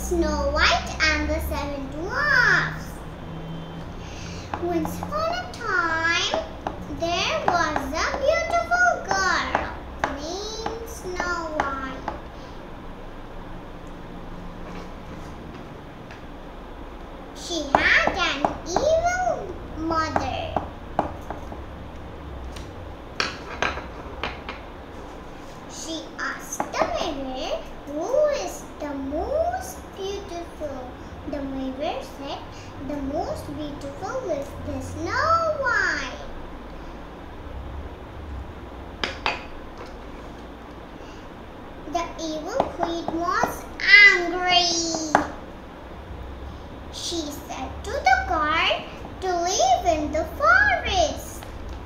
Snow White and the Seven Dwarfs. Once upon a time, there was a beautiful girl named Snow White. She had an evil mother. She asked the mirror, "Who is the most beautiful?" The mirror said, "The most beautiful is the Snow White." The evil queen was angry. She said to the guard to live in the forest.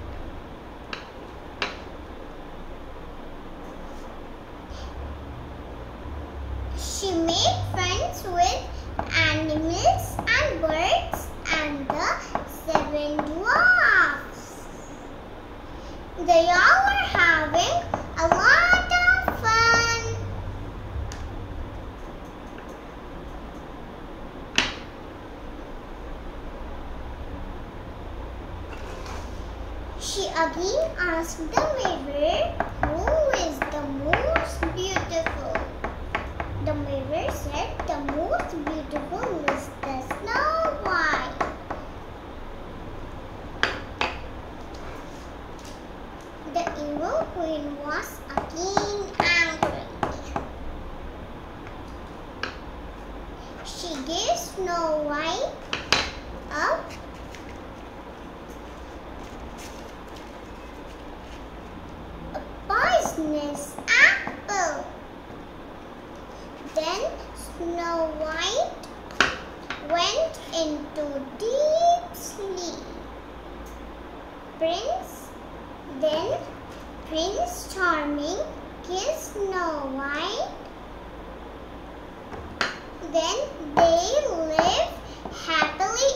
She made friends with animals and birds and the seven dwarfs. They all were having a lot of fun. She again asked the mirror, "Who is the most beautiful?" The mirror said, "The most beautiful is the Snow White." The evil queen was again angry. She gave Snow White a poisonous apple. Then Snow White went into deep sleep. Then Prince Charming kissed Snow White. Then they lived happily